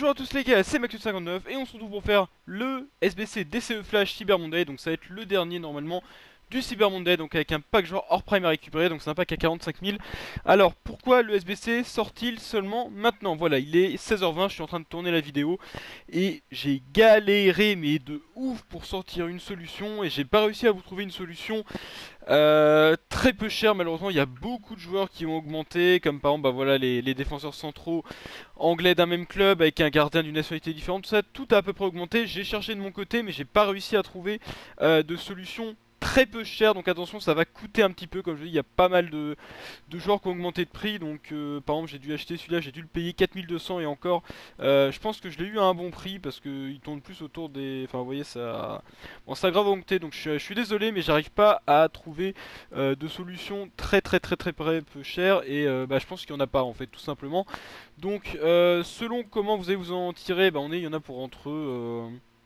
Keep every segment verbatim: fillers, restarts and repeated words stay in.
Bonjour à tous les gars, c'est Macus cinquante-neuf et on se retrouve pour faire le S B C D C E Flash Cyber Monday. Donc ça va être le dernier normalement du Cyber Monday, donc avec un pack genre hors prime à récupérer, donc c'est un pack à quarante-cinq mille. Alors pourquoi le S B C sort-il seulement maintenant? Voilà, il est seize heures vingt, je suis en train de tourner la vidéo et j'ai galéré mais de ouf pour sortir une solution et j'ai pas réussi à vous trouver une solution euh, très peu chère. Malheureusement il y a beaucoup de joueurs qui ont augmenté, comme par exemple bah voilà les, les défenseurs centraux anglais d'un même club avec un gardien d'une nationalité différente, tout ça, tout a à peu près augmenté. J'ai cherché de mon côté mais j'ai pas réussi à trouver euh, de solution très peu chère, donc attention, ça va coûter un petit peu. Comme je dis, il y a pas mal de, de joueurs qui ont augmenté de prix, donc euh, par exemple j'ai dû acheter celui-là, j'ai dû le payer quatre mille deux cents et encore euh, je pense que je l'ai eu à un bon prix parce qu'il tourne plus autour des... Enfin vous voyez, ça bon, ça a grave augmenté, donc je suis, je suis désolé mais j'arrive pas à trouver euh, de solution très très très très très peu chère et euh, bah, je pense qu'il y en a pas en fait, tout simplement. Donc euh, selon comment vous allez vous en tirer, bah on est, il y en a pour entre euh,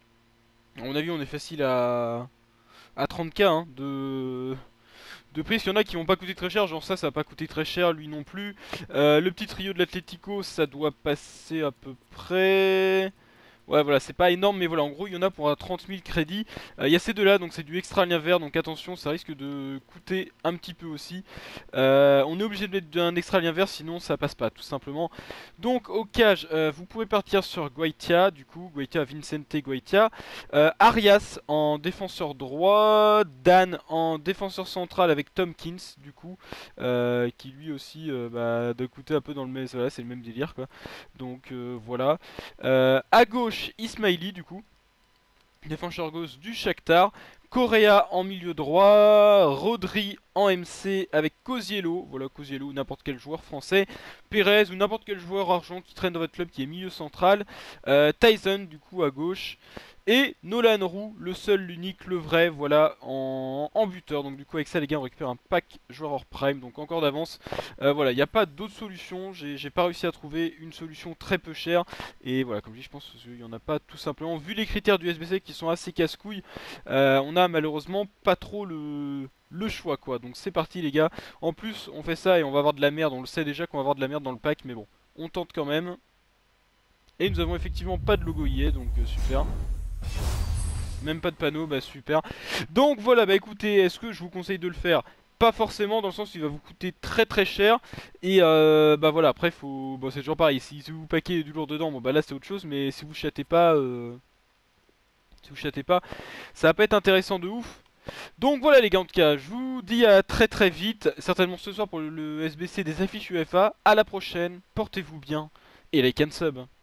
à mon avis on est facile à à trente K hein, de de prix. Il y en a qui vont pas coûter très cher, genre ça ça va pas coûter très cher, lui non plus. Euh, le petit trio de l'Atlético ça doit passer à peu près. Ouais voilà, c'est pas énorme mais voilà, en gros il y en a pour trente mille crédits. Euh, Il y a ces deux là, donc c'est du extra lien vert, donc attention, ça risque de coûter un petit peu aussi. Euh, on est obligé de mettre un extra lien vert, sinon ça passe pas tout simplement. Donc au cage, euh, vous pouvez partir sur Guaitia, du coup Guaitia, Vincente Guaitia. Euh, Arias en défenseur droit, Dan en défenseur central avec Tomkins du coup, euh, qui lui aussi euh, bah, doit coûter un peu dans le même, voilà, c'est le même délire quoi. Donc euh, voilà. Euh, à gauche, Ismaili du coup, défenseur gauche du Shakhtar. Correa en milieu droit, Rodri en M C avec Koziello, voilà Koziello ou n'importe quel joueur français, Perez ou n'importe quel joueur argent qui traîne dans votre club qui est milieu central, euh, Tyson du coup à gauche, et Nolan Roux, le seul, l'unique, le vrai, voilà, en, en buteur. Donc du coup avec ça les gars on récupère un pack joueur hors prime, donc encore d'avance. Euh, voilà, il n'y a pas d'autre solution, j'ai pas réussi à trouver une solution très peu chère. Et voilà, comme je dis, je pense qu'il n'y en a pas tout simplement. Vu les critères du S B C qui sont assez casse-couilles, euh, on a malheureusement pas trop le, le choix quoi. Donc c'est parti les gars. En plus on fait ça et on va avoir de la merde, on le sait déjà qu'on va avoir de la merde dans le pack, mais bon, on tente quand même. Et nous avons effectivement pas de logo I A, donc euh, super. Même pas de panneau, bah super. Donc voilà, bah écoutez, est-ce que je vous conseille de le faire? Pas forcément, dans le sens où il va vous coûter très très cher. Et euh, bah voilà, après faut... Bon c'est toujours pareil, si, si vous paquez du lourd dedans, bon bah là c'est autre chose. Mais si vous chattez pas, euh... si vous chattez pas, ça va pas être intéressant de ouf. Donc voilà les gars, en tout cas, je vous dis à très très vite. Certainement ce soir pour le S B C des affiches U E F A. À la prochaine, portez-vous bien et like and sub.